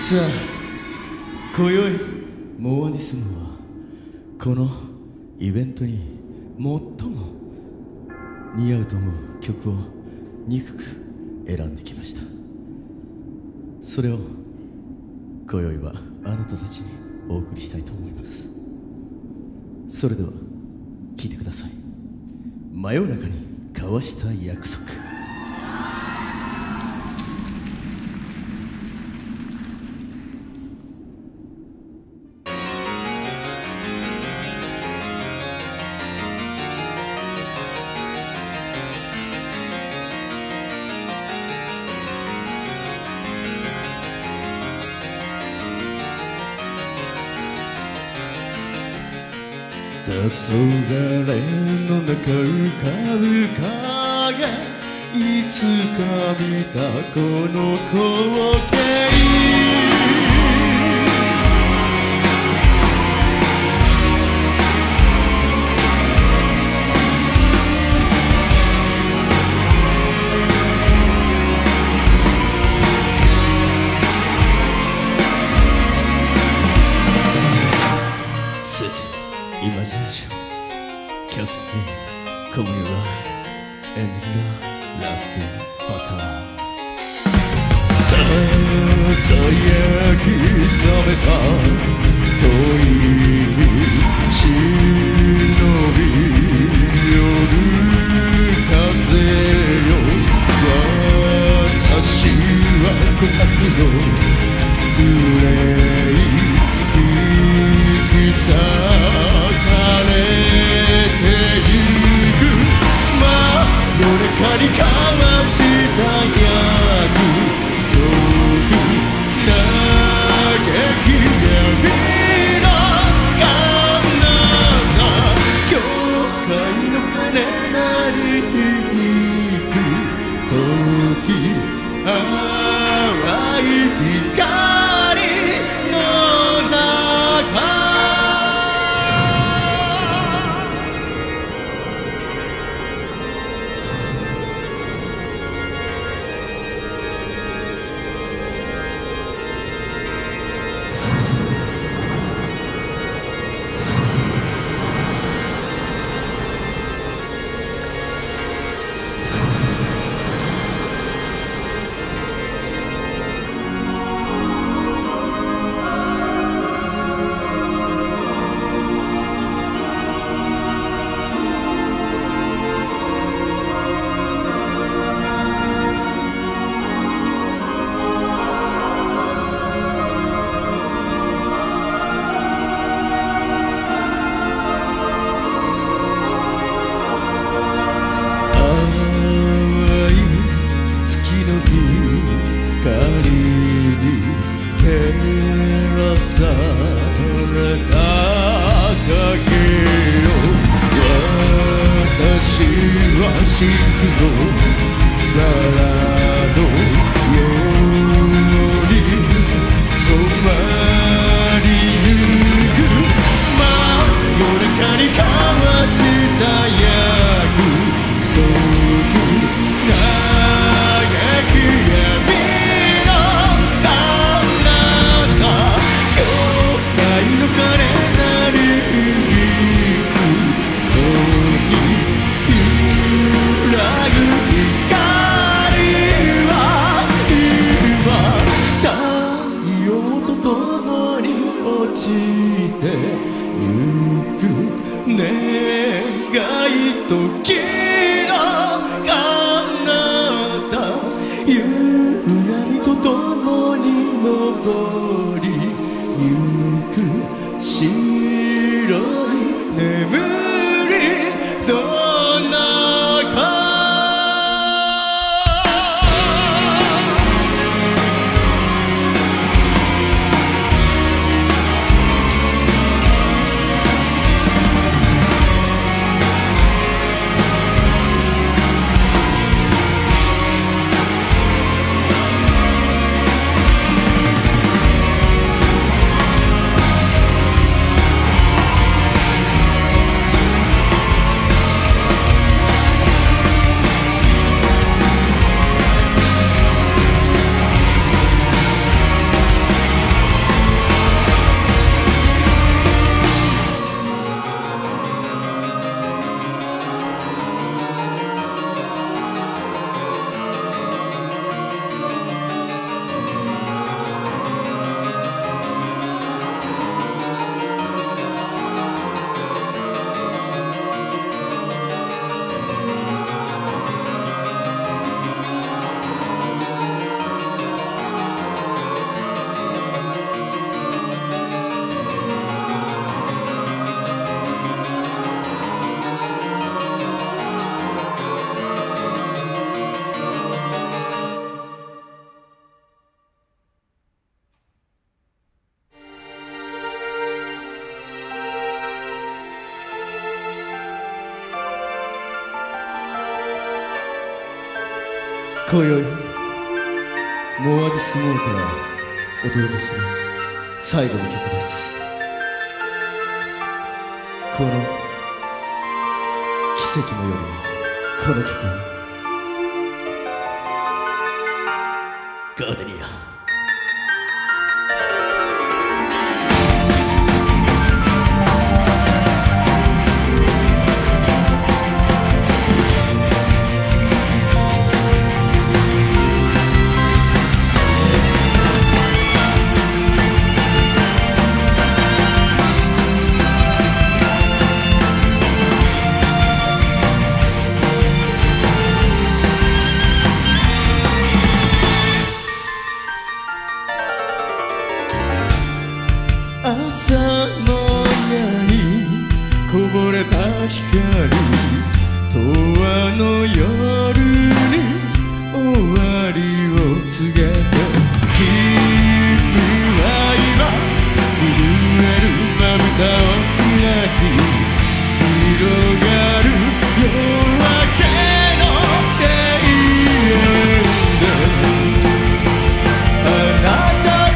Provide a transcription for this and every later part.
さあ今宵モアニスムはこのイベントに最も似合うと思う曲を2曲選んできました。それを今宵はあなたたちにお送りしたいと思います。それでは聴いてください。真夜中に交わした約束。黄昏の中浮かぶ影、いつか見たこの光景。Imagination, Catherine, come your life, and your laughing pattern. ささやき覚めた遠い忍び夜風よ、私は琥珀の憂い引き裂かれてゆく。夜中に交わした約束、嘆き闇の彼方、教会の鐘鳴り響く時、淡い光の中。された影よ、私はシンクのバラのように染まりゆく。夜中に交わした約束、嘆き闇の鐘鳴り響く時、揺らぐ光は今太陽と共に落ちてゆく。願い時の彼方、夕闇と共に登り白い眠りの中。 今宵モアディスモーからお届けする最後の曲です。この奇跡の夜にこの曲をガーデニア。朝の矢にこぼれた光、永遠の夜に終わりを告げて、君は今震えるまぶたを開き、広がる夜明けの永遠であなた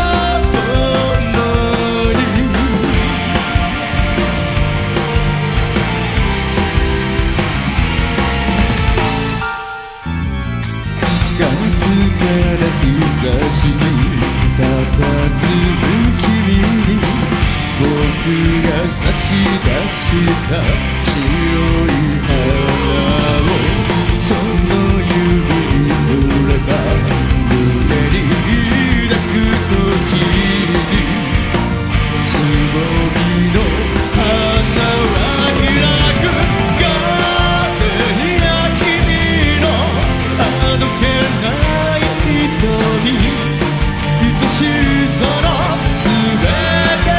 ガラスから日差しに佇む君に、僕が差し出した白い花をその指に触れた胸に抱く時に、つぼみの花は開く。ガーデニア、君のあどけない瞳、愛しいそのすべて、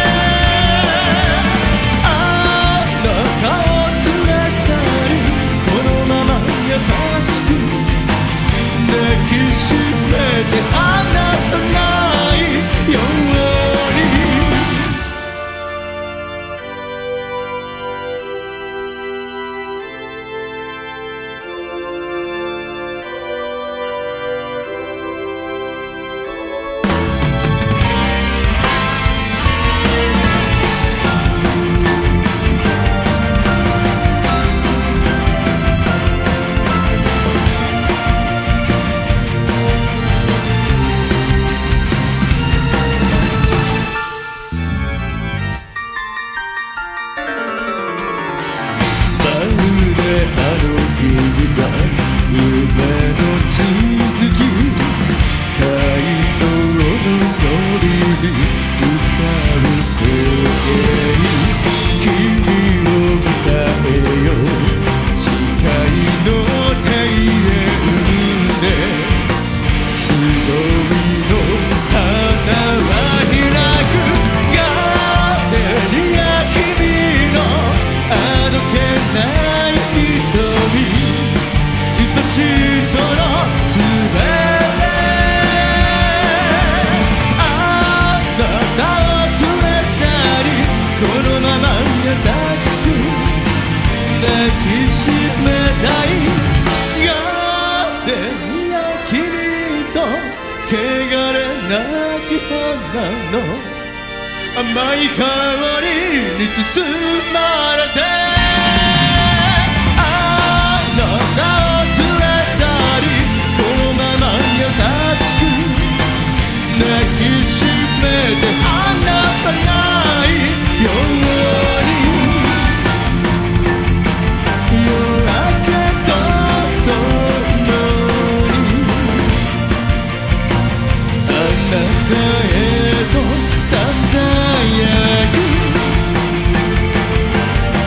あなたを連れ去り、このまま優しく抱きしめて離さないように。夢の続き、海藻の森に歌う声に、君を迎えよう誓いの庭園で、つぼみの花は開く。ガーデニア、君のあどけない瞳、愛しいそのすべて、あなたを連れ去り、このまま優しく抱きしめたい。ガーデニア、君と汚れなき花の甘い香りに包まれて、あなたを優しく抱きしめて離さないように。夜明けとともにあなたへとささやく。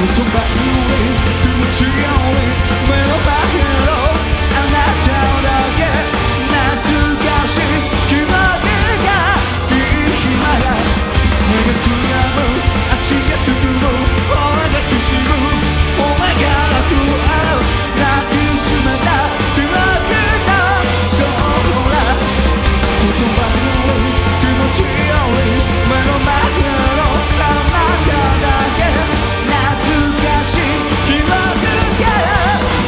葉より気持ちより目の前のあなただけ懐かしい気持ちがいい暇や目がくらむ足がすくむ俺がきしむお前が楽ある抱きしめた気持ちだそうほら言葉より気持ちより目の前のあなただけ懐かしい気持ちが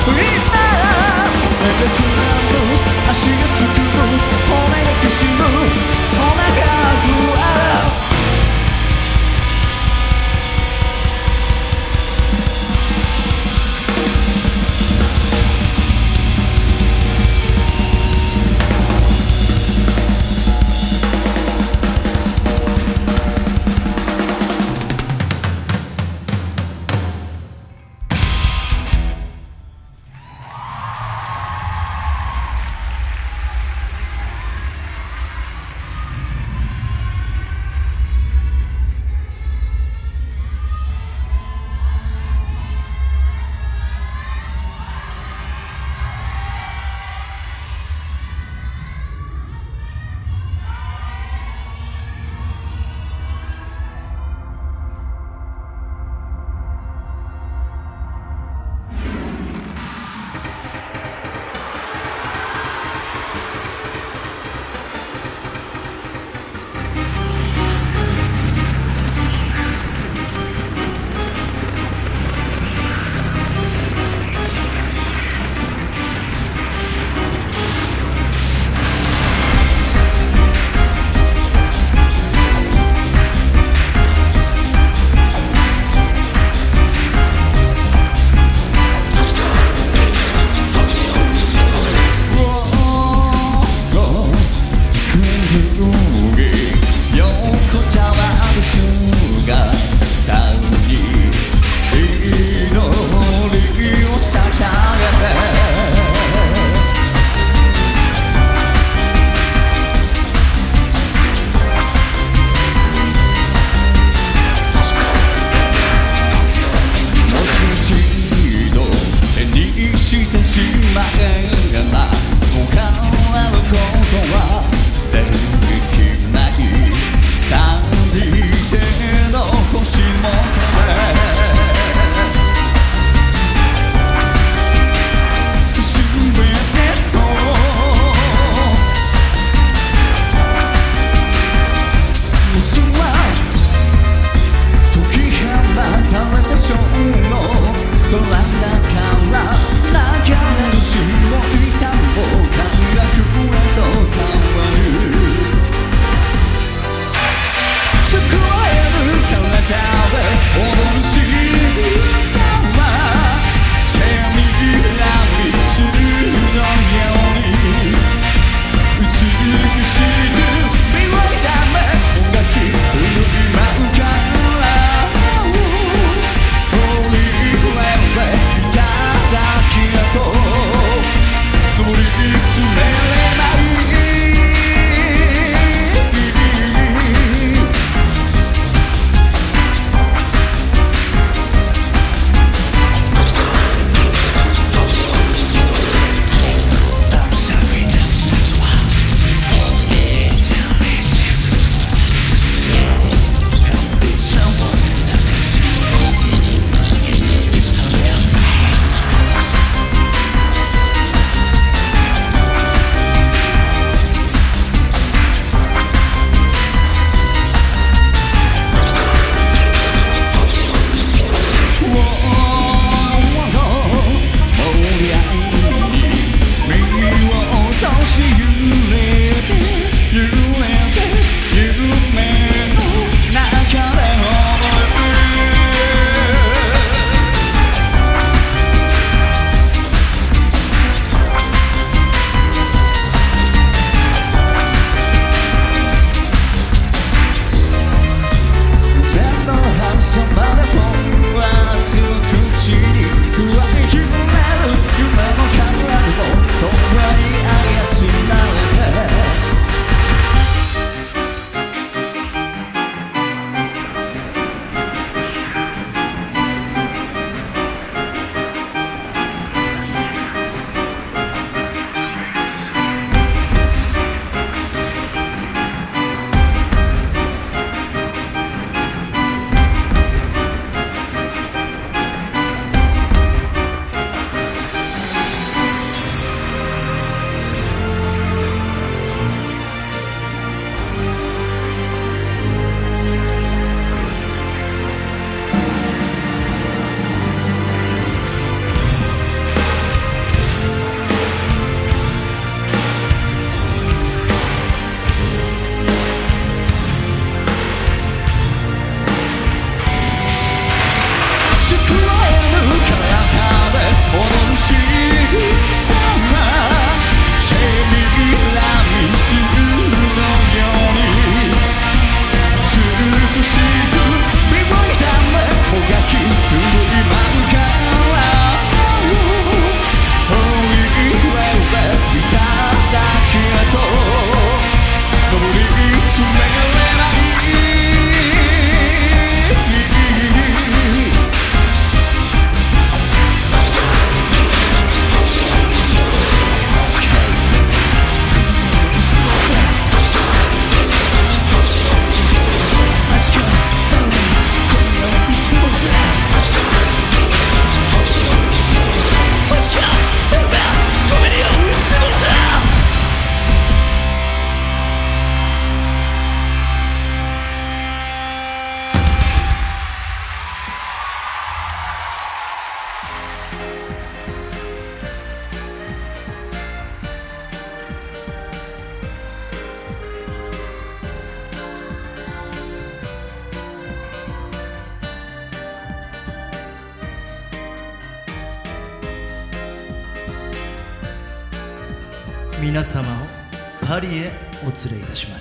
皆様をパリへお連れいたします。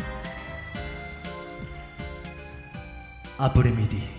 アプレミディ。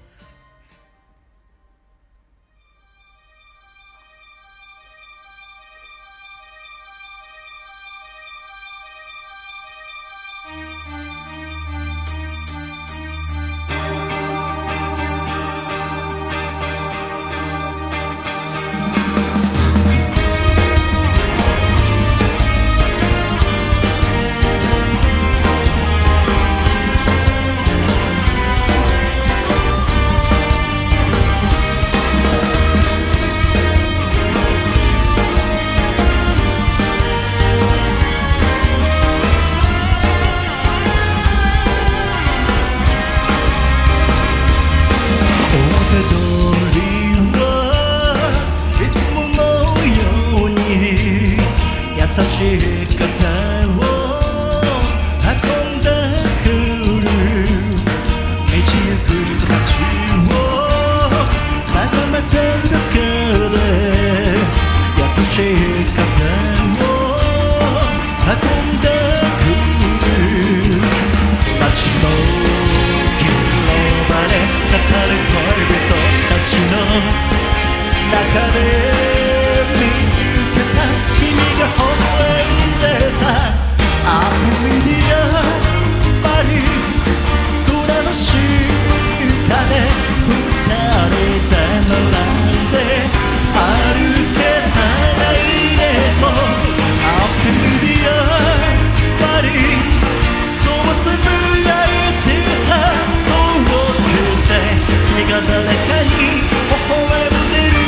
優しい風を運んでくる道行く人たちを眺めてるだけで優しい風を運んでくる街の広場で語る恋人たちの中で見つけた君が微笑んでたアプリディアパリ空の下で二人で並んで歩けたらいいねとアプリディアパリそうつぶやいてた遠くで君が誰かに微笑んでる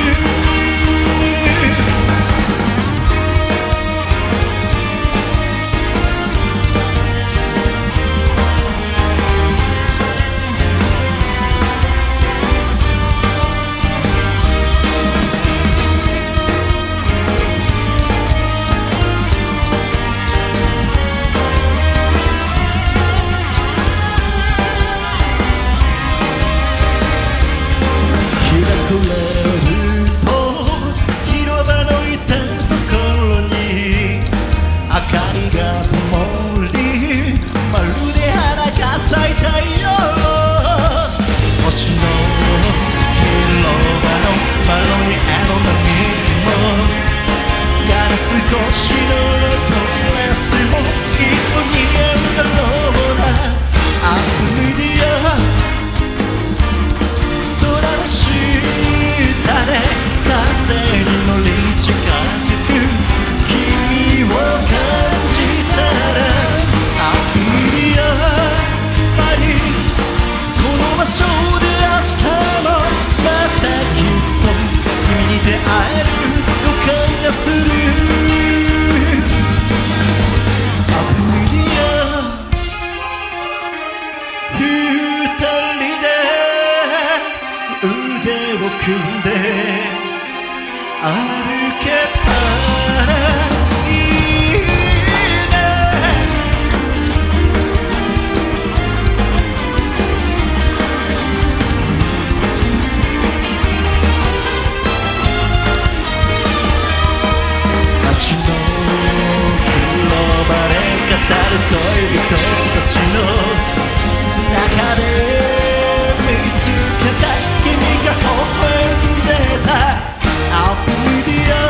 少しのドレスもきっと似合うだろうなアプリディア空の下で風に乗り近づく君を感じたらアプリディアパリこの場所で明日もまたきっと君に出会える予感がする組んで歩けたらいいね街の広場で語る恋人たちの中で見つけた君が微笑んでたアプリディア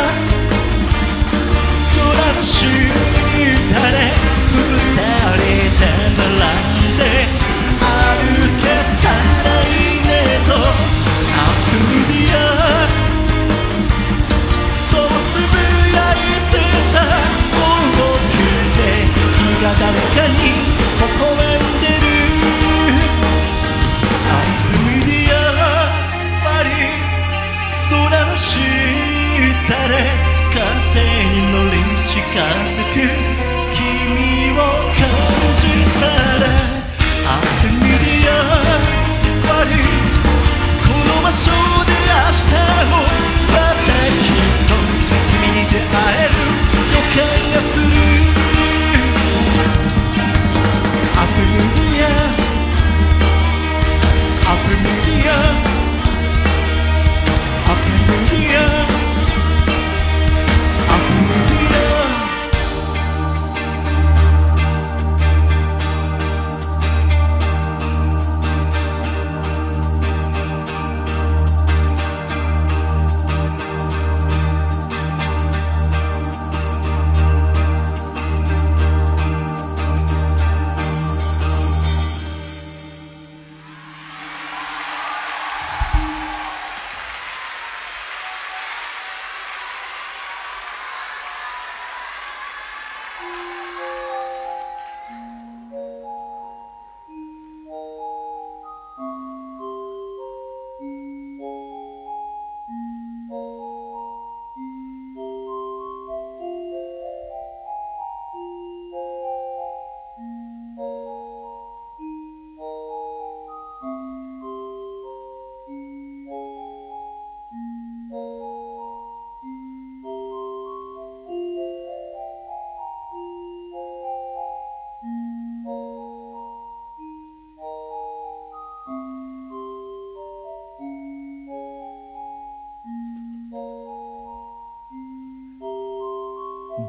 空の下で二人で並んで歩けたらいいねとアプリディアそうつぶやいてた大きで君が誰かに微笑んでる空の下で風に乗り近づく君を感じたらアプリディアパリこの場所で明日もまたきっと君に出会える予感がするアプリディアアプリディアUp in the air, up in the air.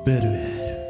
ベルエール。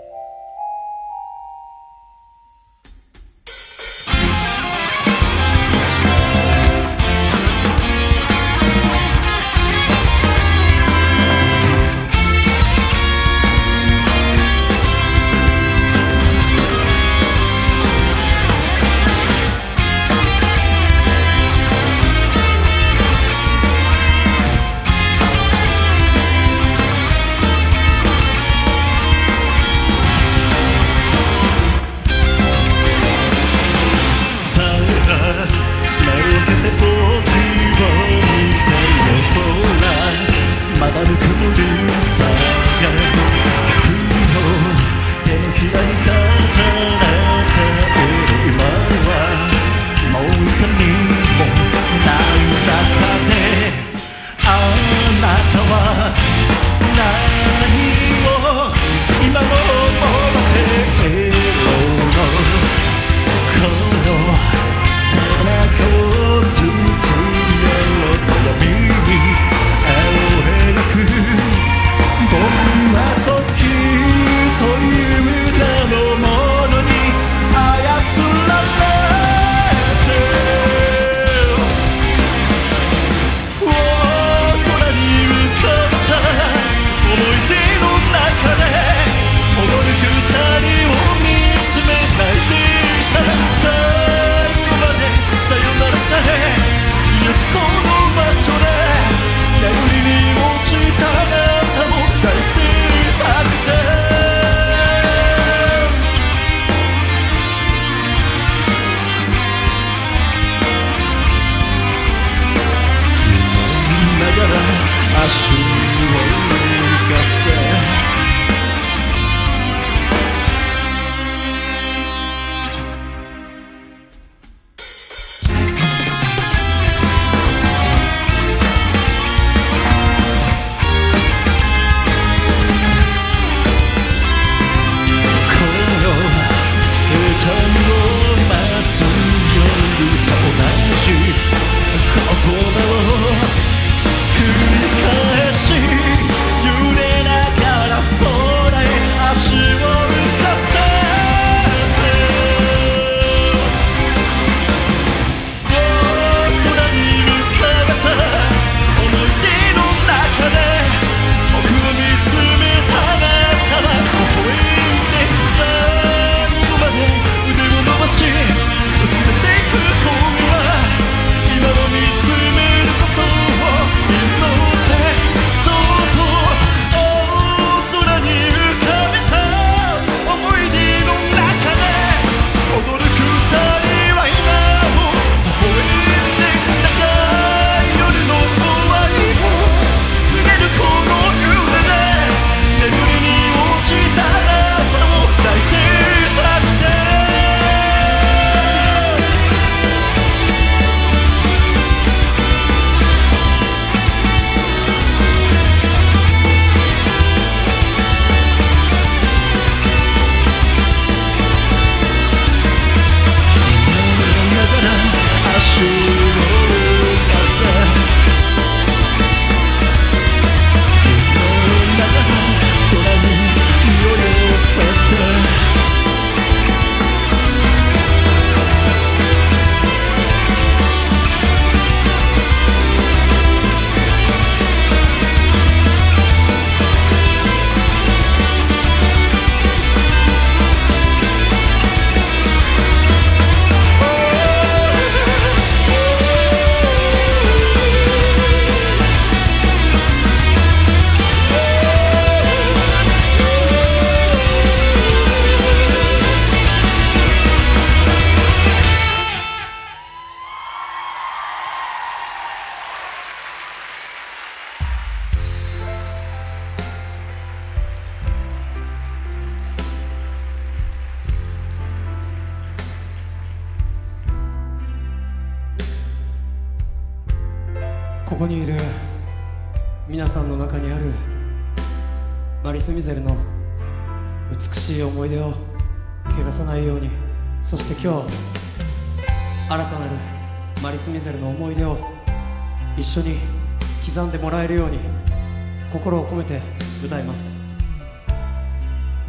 ここにいる皆さんの中にあるマリス・ミゼルの美しい思い出を汚さないように、そして今日新たなるマリス・ミゼルの思い出を一緒に刻んでもらえるように心を込めて歌います。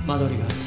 間取りがある。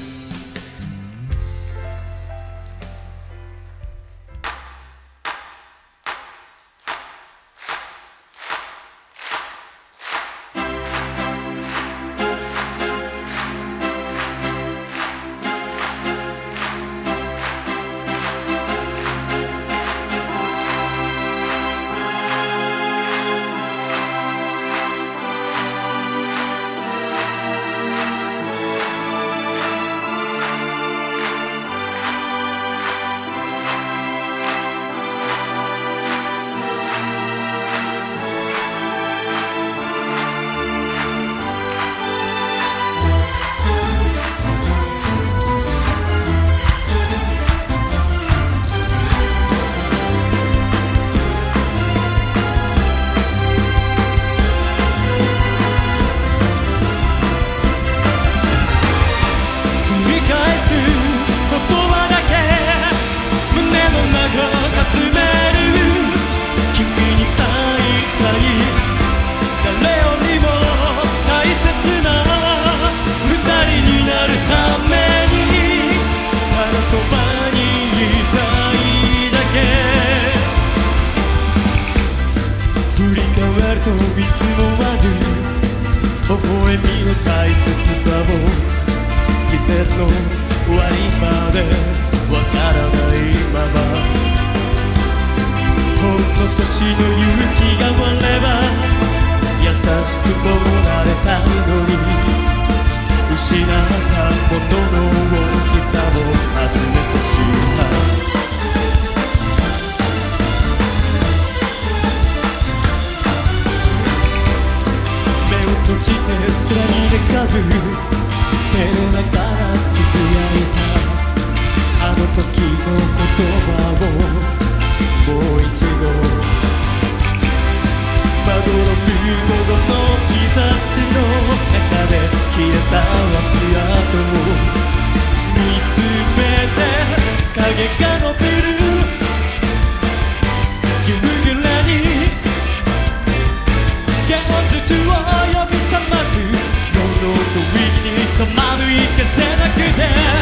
いつもある微笑みの大切さを季節の終わりまでわからないままほんの少しの勇気があれば優しくもられたのに失ったものの大きさを初めて知った閉じて空に願う手の中からつぶやいたあの時の言葉をもう一度まどろむほどの日差しの中で消えた足跡を見つめて影が伸びる夕暮れに現実を呼び覚ます夜の海に止まる消せなくて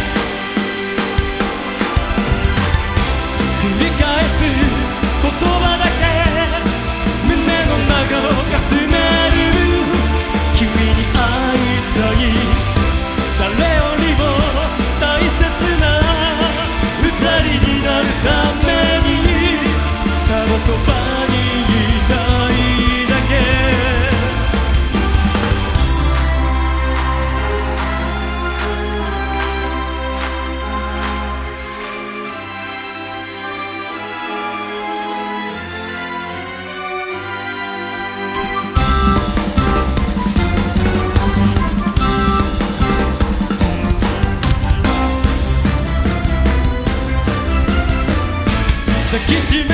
繰り返す言葉だけ胸の中をかすめる君に会いたい誰よりも大切な二人になるためにただそばにいたいだけ抱きしめて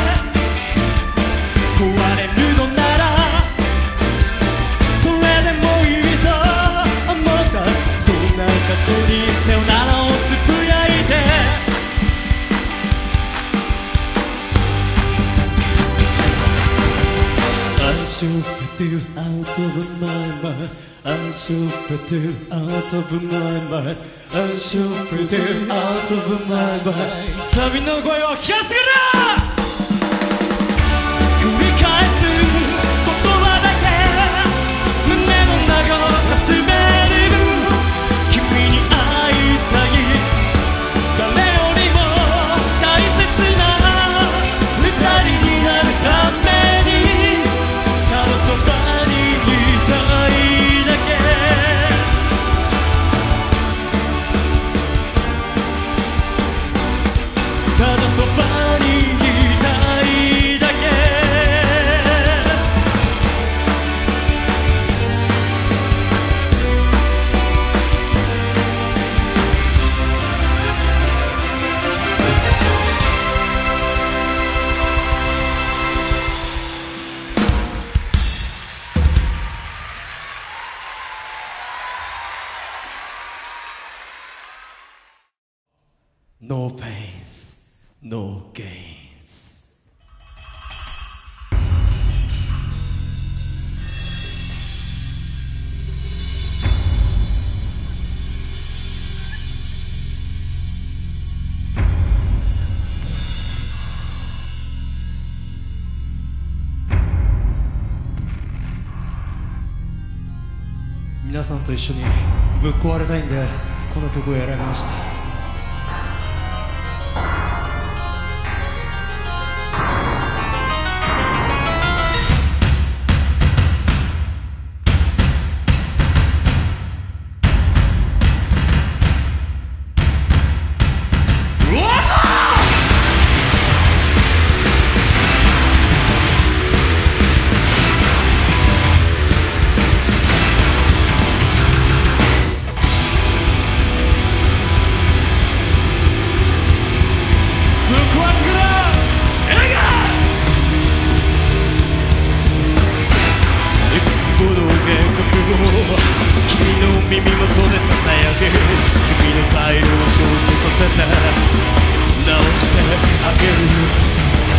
壊れるのならそれでもいいと思ったそんな過去にさよならをつぶやいてI should fade out of my mind I should fade out of my mind I should fade out of my mind さあみんなの声を聞かせてくれ繰り返す言葉だけ胸の中をかすめる君に会いたい誰よりも大切な二人になるためにただそばにいたいだけただそばにいたいだけNo pains, no gains. 「 皆さんと一緒にぶっ壊れたいんでこの曲を選びました。 君の耳元でささやく君の態度を消去させて直してあげる。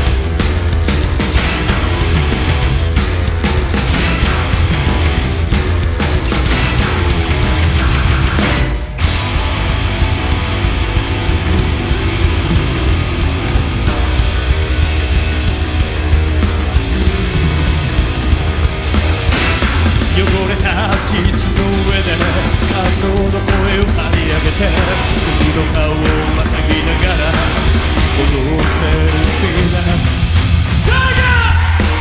汚れたシーツの上で感動の声を張り上げて君の顔をまたぎながら踊ってるピーナスだが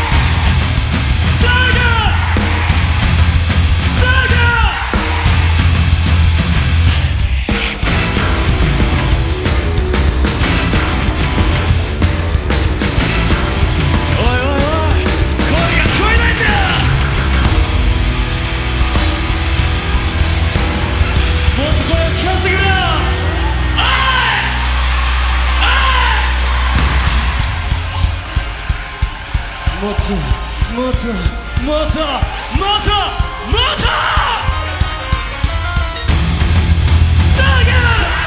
もっともっともっともっともっとだが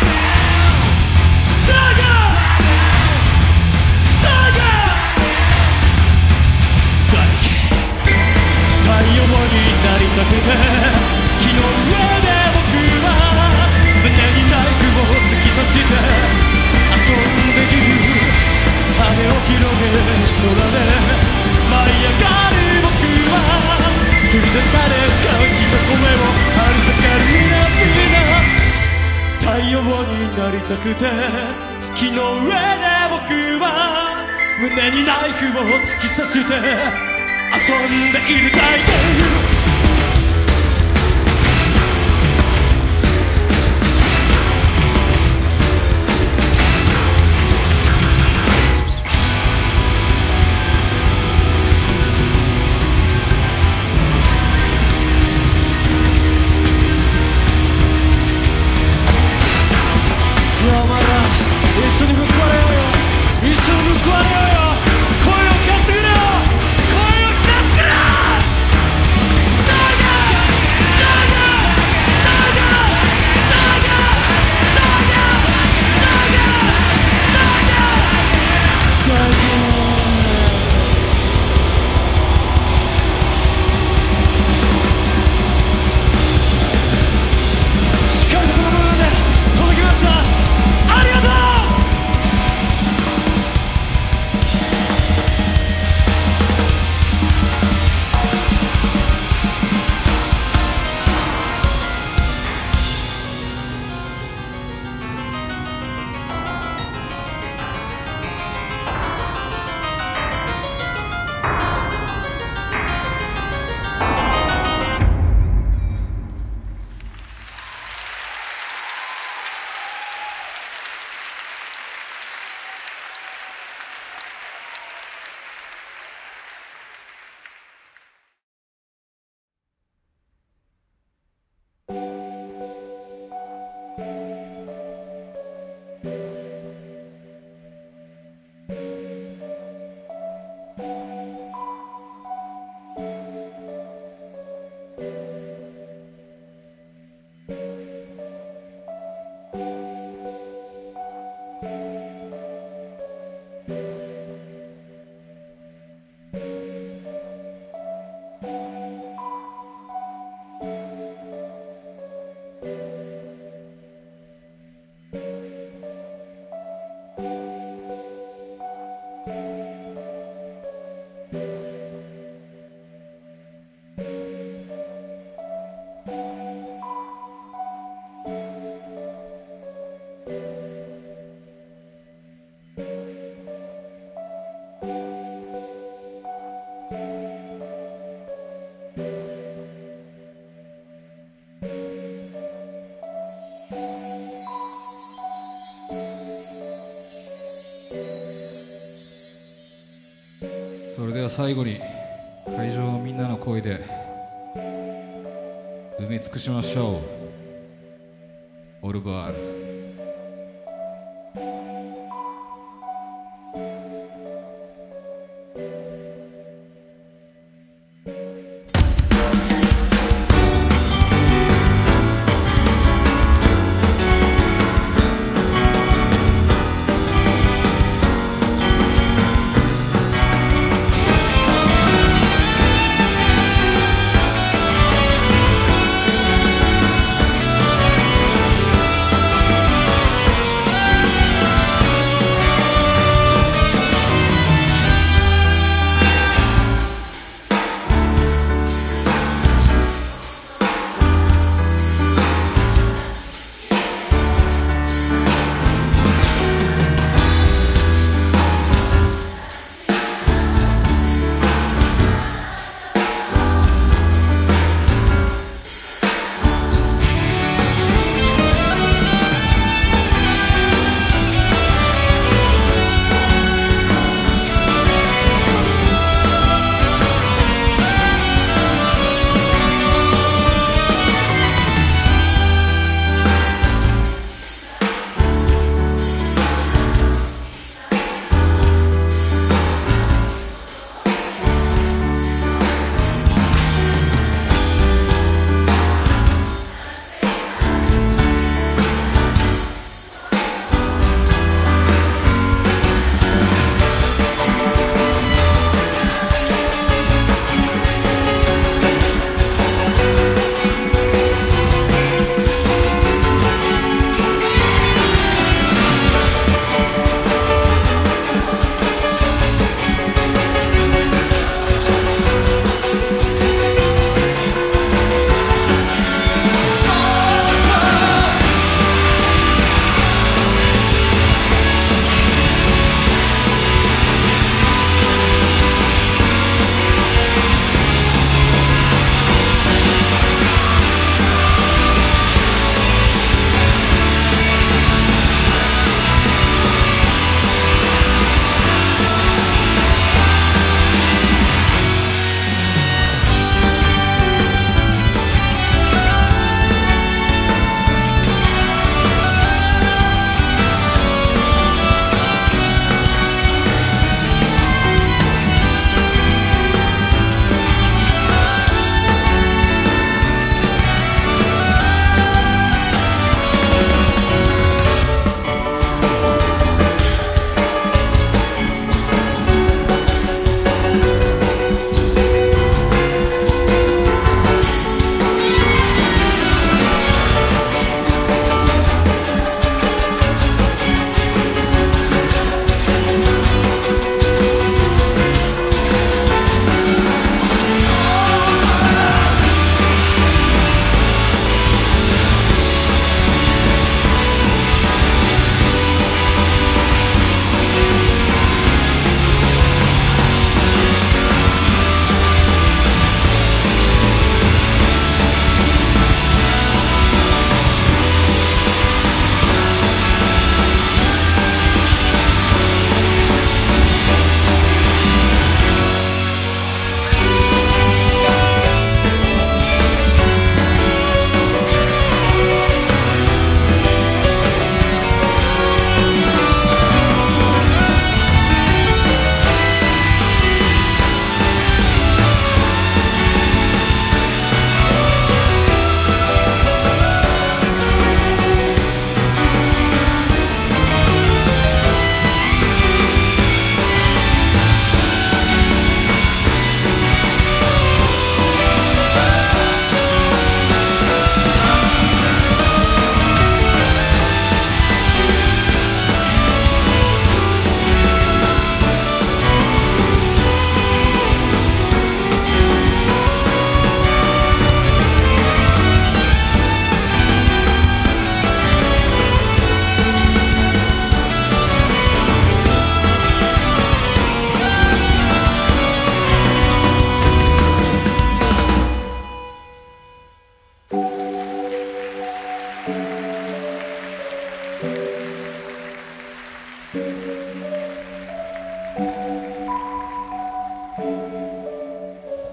太陽になりたくて月の上で僕は胸にナイフを突き刺して遊んでいる。羽を広げ空で舞い上がる僕は振り抜かれた君の声を張り裂かるなピーナス。太陽になりたくて月の上で僕は胸にナイフを突き刺して遊んでいるだけ。一緒にぶっ壊れようよ、一緒にぶっ壊れようよ、声を聞かせてくれよ、声を聞かせてくれ。 最後に会場のみんなの声で埋め尽くしましょう。オルバール。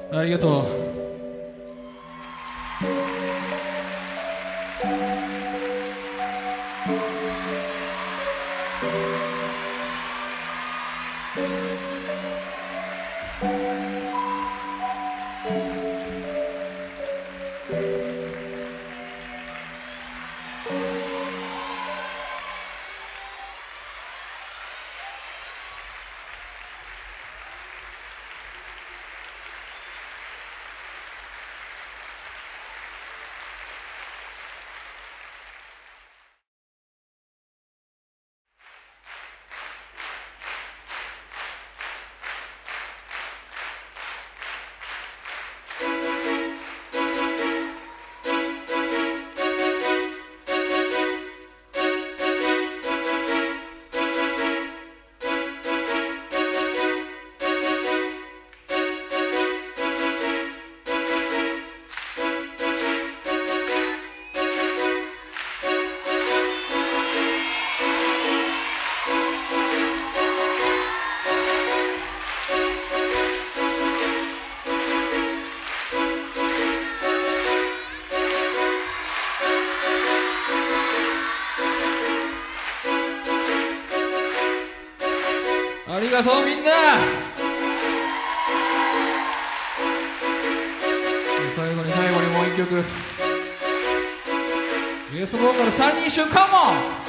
ありがとう。ありがとうみんな。最後にもう一曲、ベースボーカル3人一緒カモン。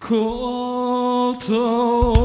こと